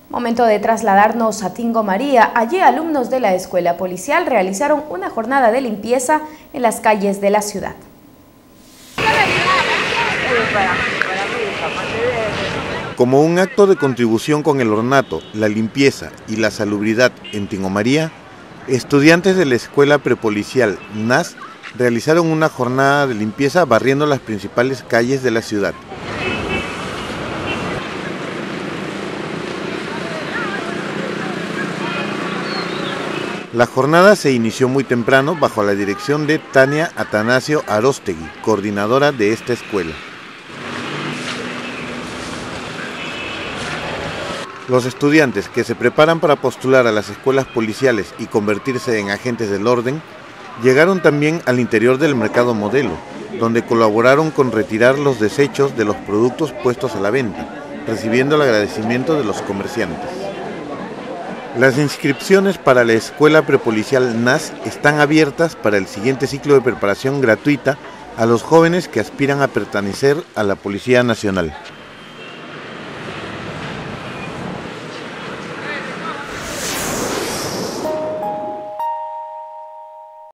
Momento de trasladarnos a Tingo María. Allí alumnos de la escuela policial realizaron una jornada de limpieza en las calles de la ciudad. Como un acto de contribución con el ornato, la limpieza y la salubridad en Tingo María, estudiantes de la escuela prepolicial NAS realizaron una jornada de limpieza barriendo las principales calles de la ciudad. La jornada se inició muy temprano bajo la dirección de Tania Atanasio Aróstegui, coordinadora de esta escuela. Los estudiantes que se preparan para postular a las escuelas policiales y convertirse en agentes del orden, llegaron también al interior del mercado Modelo, donde colaboraron con retirar los desechos de los productos puestos a la venta, recibiendo el agradecimiento de los comerciantes. Las inscripciones para la escuela prepolicial NAS están abiertas para el siguiente ciclo de preparación gratuita a los jóvenes que aspiran a pertenecer a la Policía Nacional.